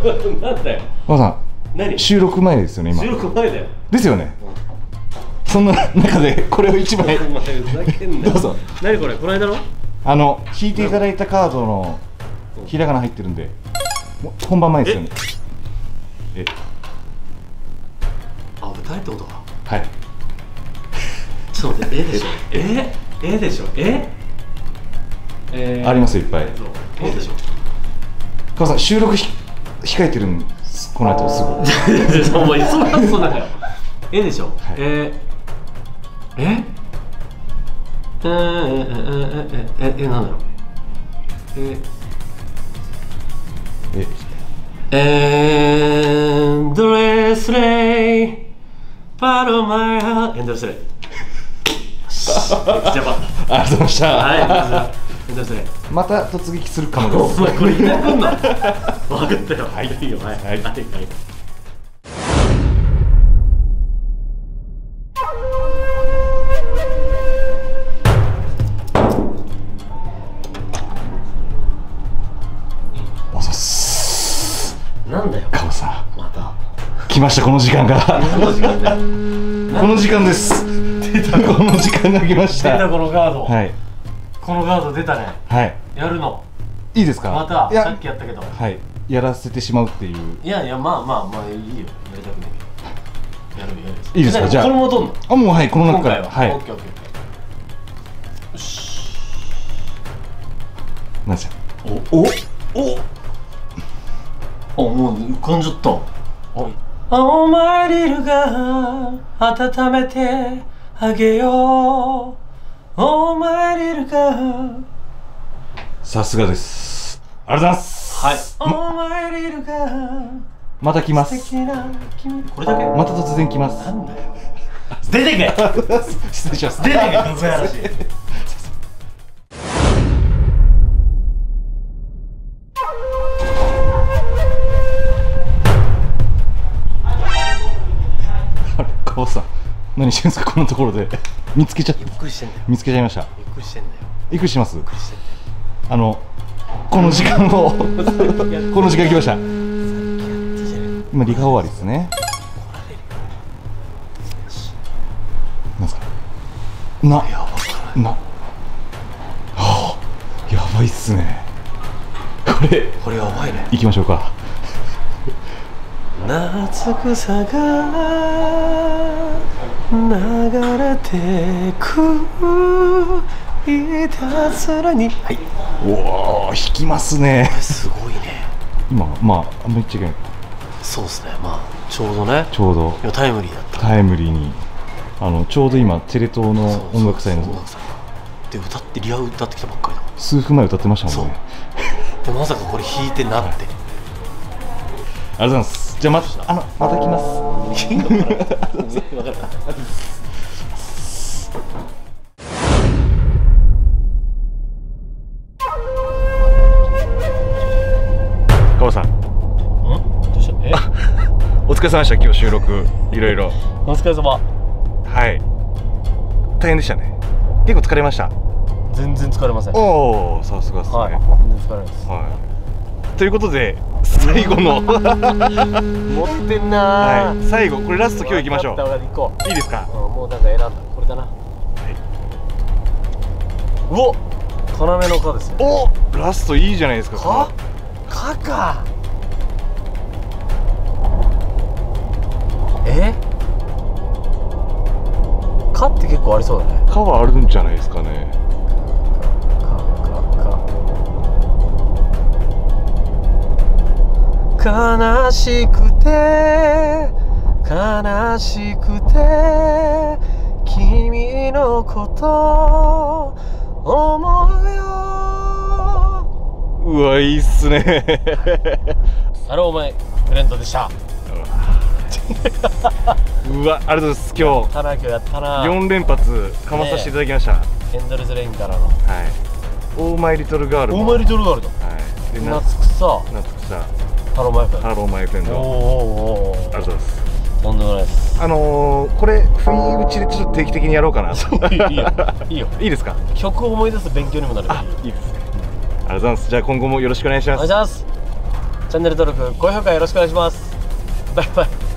なんだよ。 ママさん、 何？ 収録前ですよね今。 収録前だよ。 ですよね。そんな中でこれを1枚お前ふざけんなよ。 どうぞ。 何これ？この間の？ 引いていただいたカードのひらがな入ってるんで、本番前ですよね。 あ、歌えってことか。 はい。 ちょっと待って、でしょ。でしょ。 ありますよいっぱい。 でしょ。 カバさん収録控えてるんですこの後すぐ。 お前そんなことないよ。でしょ。なんだろう。Endlessly part of my heart Endlessly じゃあありがとうございました。 はい、Endlessly また突撃するかもです。 お前これ言ってくんの？分かったよ。はい、いいよ。はい。なんだよ。 カバさん。 また。 来ましたこの時間が。この時間です。 出たこの時間が来ました。 出たこのカード。 はい。 このカード出たね。 はい。 やるの。 いいですか。 また。さっきやったけど。 はい。やらせてしまうっていう。 いやまあいいよ。やりたくないけど。やる。 いいですか。じゃあ。 これも取んの？ あ、もうはい、この中から。 はい。 よし。 なんですよ。 もう浮かんじゃった。お前リルが温めてあげよう。お前リルが。 さすがです。ありがとうございます。 はい。お前リルが。 また来ます。 これだけ？ また突然来ます。 なんだよ。出てけ。 失礼します。 出てけ。突然話。 カバさん、何してるんですかこんなところで。見つけちゃった。 びっくりしてんだよ。 見つけちゃいました。 びっくりしてんだよ。 びっくりしてます。 びっくりしてんだよ。 この時間をこの時間来ました。今リハ終わりですね。なんすか。やばいっすね。 これやばいね。 行きましょうか。 夏草が流れてくいたずらに。はい。 おお、弾きますね。 すごいね。 今あんまり言っちゃいけない。 そうですね。ちょうどね。 ちょうどタイムリーだった。 タイムリーにちょうど今テレ東の音楽祭のでリハ歌ってきたばっかりだ。 数分前歌ってましたもんね。 でまさかこれ弾いてなって。 ありがとうございます。じゃあまた来ます。カバさん。お疲れ様でした。今日収録いろいろ。 お疲れ様。 はい。大変でしたね。結構疲れました。 全然疲れません。 おお、さすがですね。 はい。全然疲れます。 はい。ということで最後の持ってんな。 はい。最後これラスト今日行きましょう。いいですか。 もうなんか選んだ。これだな。はい。うお。要のかですね。 お、ラストいいじゃないですか。 か。かって結構ありそうだね。 かはあるんじゃないですかね。 悲しくて君のこと思うよ。 うわ、いいっすね。 お前フレンドでした。 うわ、ありがとうございます。今日やったな。 4連発かまさせていただきました。 エンドレスレインからの。 はい。オーマイリトルガール。 オーマイリトルガールだ。はい。で夏草。ハローマイフレンド。 おお。ありがとうございます。 とんでもないです。 これ不意打ちでちょっと定期的にやろうかな。 いいよ。 いいですか。 曲を思い出す勉強にもなる。 いいですね。ありがとうございます。じゃあ今後もよろしくお願いします。 お願いします。 チャンネル登録高評価よろしくお願いします。バイバイ。